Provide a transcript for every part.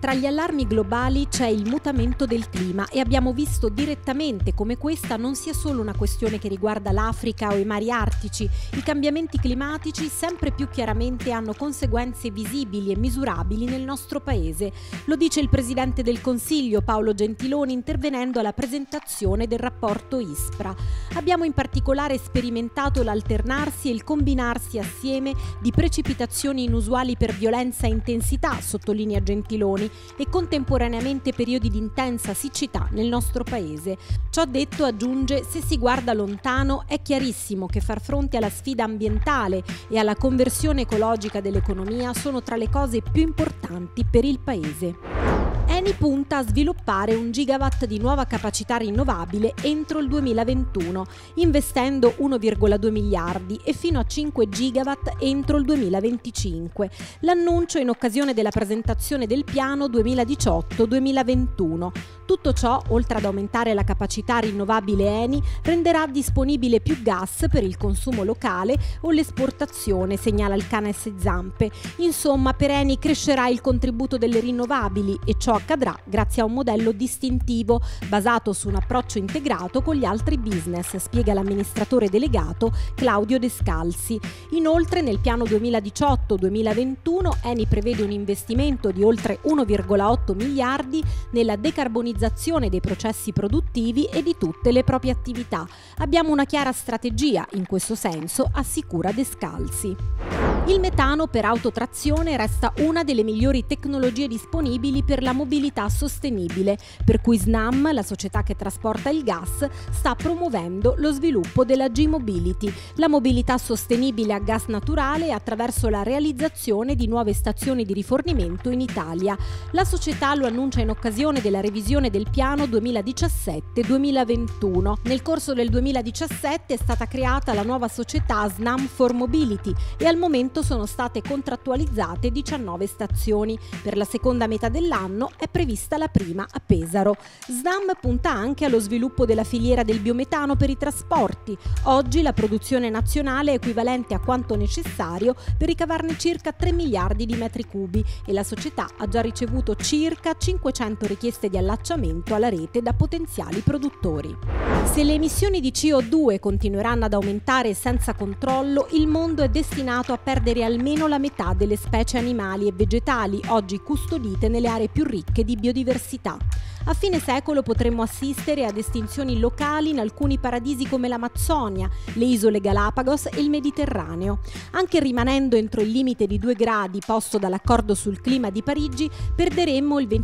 Tra gli allarmi globali c'è il mutamento del clima e abbiamo visto direttamente come questa non sia solo una questione che riguarda l'Africa o i mari artici. I cambiamenti climatici sempre più chiaramente hanno conseguenze visibili e misurabili nel nostro paese. Lo dice il Presidente del Consiglio Paolo Gentiloni intervenendo alla presentazione del rapporto ISPRA. Abbiamo in particolare sperimentato l'alternarsi e il combinarsi assieme di precipitazioni inusuali per violenza e intensità, sottolinea Gentiloni, e contemporaneamente periodi di intensa siccità nel nostro paese. Ciò detto, aggiunge, se si guarda lontano è chiarissimo che far fronte alla sfida ambientale e alla conversione ecologica dell'economia sono tra le cose più importanti per il paese. Eni punta a sviluppare 1 gigawatt di nuova capacità rinnovabile entro il 2021, investendo 1,2 miliardi e fino a 5 gigawatt entro il 2025. L'annuncio in occasione della presentazione del piano 2018-2021. Tutto ciò, oltre ad aumentare la capacità rinnovabile Eni, renderà disponibile più gas per il consumo locale o l'esportazione, segnala il Cannes Zampe. Insomma, per Eni crescerà il contributo delle rinnovabili e ciò accadrà grazie a un modello distintivo basato su un approccio integrato con gli altri business, spiega l'amministratore delegato Descalzi. Inoltre, nel piano 2018-2021 Eni prevede un investimento di oltre 1,8 miliardi nella decarbonizzazione dei processi produttivi e di tutte le proprie attività. Abbiamo una chiara strategia in questo senso, assicura Descalzi. Il metano per autotrazione resta una delle migliori tecnologie disponibili per la mobilità sostenibile, per cui Snam, la società che trasporta il gas, sta promuovendo lo sviluppo della G-Mobility, la mobilità sostenibile a gas naturale attraverso la realizzazione di nuove stazioni di rifornimento in Italia. La società lo annuncia in occasione della revisione del piano 2017-2021. Nel corso del 2017 è stata creata la nuova società Snam for Mobility e al momento sono state contrattualizzate 19 stazioni. Per la seconda metà dell'anno è prevista la prima a Pesaro. Snam punta anche allo sviluppo della filiera del biometano per i trasporti. Oggi la produzione nazionale è equivalente a quanto necessario per ricavarne circa 3 miliardi di metri cubi e la società ha già ricevuto circa 500 richieste di allacciamento alla rete da potenziali produttori. Se le emissioni di CO2 continueranno ad aumentare senza controllo, il mondo è destinato a perdere almeno la metà delle specie animali e vegetali oggi custodite nelle aree più ricche di biodiversità. A fine secolo potremmo assistere ad estinzioni locali in alcuni paradisi come l'Amazzonia, le isole Galapagos e il Mediterraneo. Anche rimanendo entro il limite di 2 gradi posto dall'accordo sul clima di Parigi, perderemmo il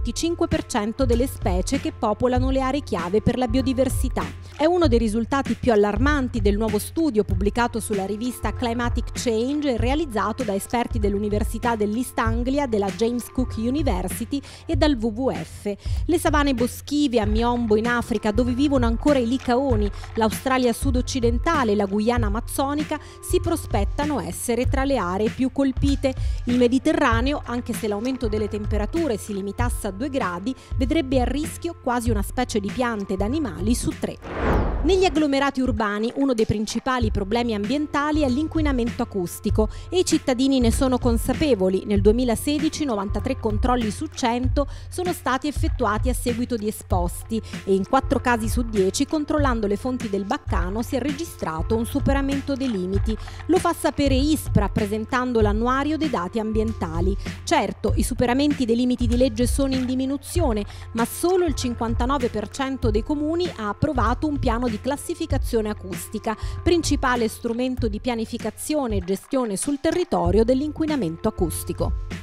25% delle specie che popolano le aree chiave per la biodiversità. È uno dei risultati più allarmanti del nuovo studio pubblicato sulla rivista Climatic Change, realizzato da esperti dell'Università dell'East Anglia, della James Cook University e dal WWF. Le savane boschive a Miombo in Africa, dove vivono ancora i licaoni, l'Australia sud-occidentale e la Guyana amazzonica si prospettano essere tra le aree più colpite. Il Mediterraneo, anche se l'aumento delle temperature si limitasse a 2 gradi, vedrebbe a rischio quasi una specie di piante ed animali su 3. Negli agglomerati urbani uno dei principali problemi ambientali è l'inquinamento acustico e i cittadini ne sono consapevoli. Nel 2016 93 controlli su 100 sono stati effettuati a seguito di esposti e in 4 casi su 10 controllando le fonti del Baccano si è registrato un superamento dei limiti. Lo fa sapere ISPRA presentando l'annuario dei dati ambientali. Certo, i superamenti dei limiti di legge sono in diminuzione, ma solo il 59% dei comuni ha approvato un piano di classificazione acustica, principale strumento di pianificazione e gestione sul territorio dell'inquinamento acustico.